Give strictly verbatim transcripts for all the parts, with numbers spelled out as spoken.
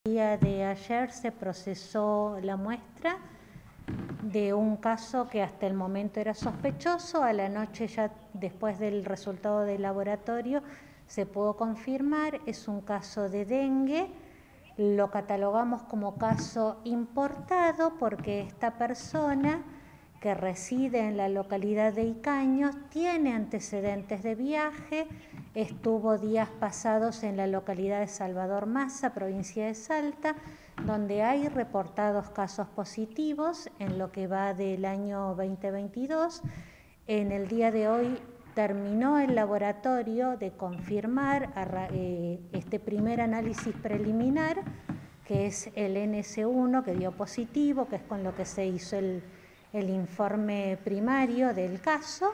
El día de ayer se procesó la muestra de un caso que hasta el momento era sospechoso. A la noche, ya después del resultado del laboratorio, se pudo confirmar. Es un caso de dengue. Lo catalogamos como caso importado porque esta persona, que reside en la localidad de Icaños, tiene antecedentes de viaje, estuvo días pasados en la localidad de Salvador Massa, provincia de Salta, donde hay reportados casos positivos en lo que va del año veinte veintidós. En el día de hoy terminó el laboratorio de confirmar este primer análisis preliminar, que es el N S uno, que dio positivo, que es con lo que se hizo el el informe primario del caso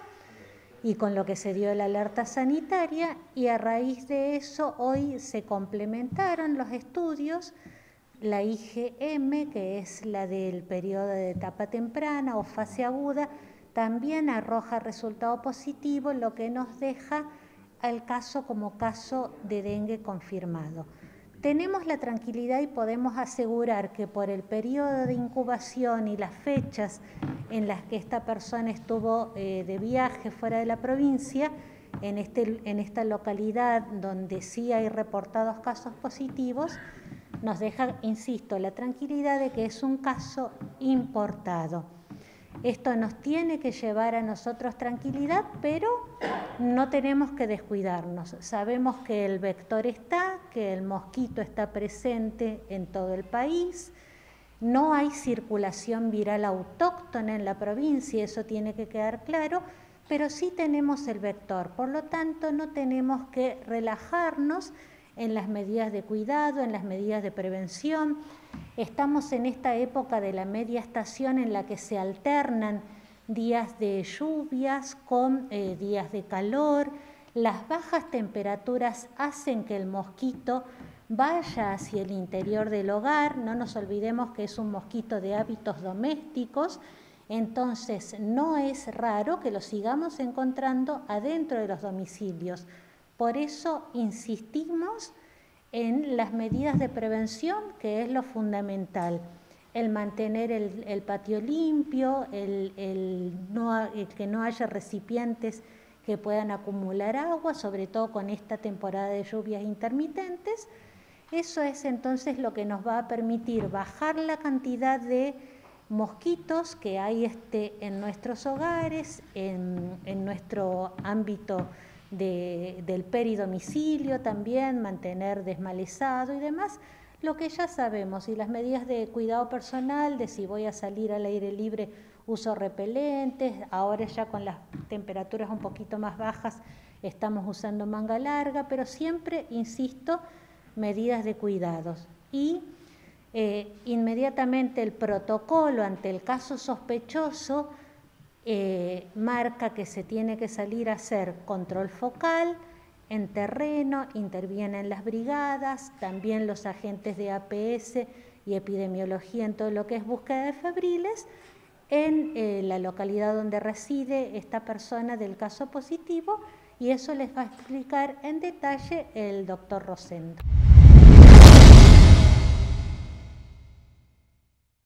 y con lo que se dio la alerta sanitaria, y a raíz de eso hoy se complementaron los estudios. La I G M, que es la del periodo de etapa temprana o fase aguda, también arroja resultado positivo, lo que nos deja al caso como caso de dengue confirmado. Tenemos la tranquilidad y podemos asegurar que por el periodo de incubación y las fechas en las que esta persona estuvo eh, de viaje fuera de la provincia, en, este, en esta localidad donde sí hay reportados casos positivos, nos deja, insisto, la tranquilidad de que es un caso importado. Esto nos tiene que llevar a nosotros tranquilidad, pero no tenemos que descuidarnos. Sabemos que el vector está, que el mosquito está presente en todo el país. No hay circulación viral autóctona en la provincia, eso tiene que quedar claro, pero sí tenemos el vector. Por lo tanto, no tenemos que relajarnos en las medidas de cuidado, en las medidas de prevención. Estamos en esta época de la media estación en la que se alternan días de lluvias con eh, días de calor. Las bajas temperaturas hacen que el mosquito vaya hacia el interior del hogar. No nos olvidemos que es un mosquito de hábitos domésticos, entonces no es raro que lo sigamos encontrando adentro de los domicilios. Por eso insistimos en las medidas de prevención, que es lo fundamental. El mantener el, el patio limpio, el, el, no, el que no haya recipientes que puedan acumular agua, sobre todo con esta temporada de lluvias intermitentes. Eso es entonces lo que nos va a permitir bajar la cantidad de mosquitos que hay este, en nuestros hogares, en, en nuestro ámbito de, del peridomicilio también, mantener desmalezado y demás, lo que ya sabemos. Y las medidas de cuidado personal, de si voy a salir al aire libre, uso repelentes. Ahora ya con las temperaturas un poquito más bajas estamos usando manga larga, pero siempre, insisto, medidas de cuidados. Y eh, inmediatamente el protocolo ante el caso sospechoso eh, marca que se tiene que salir a hacer control focal en terreno, intervienen las brigadas, también los agentes de A P S y epidemiología en todo lo que es búsqueda de febriles, en eh, la localidad donde reside esta persona del caso positivo, y eso les va a explicar en detalle el doctor Rosendo.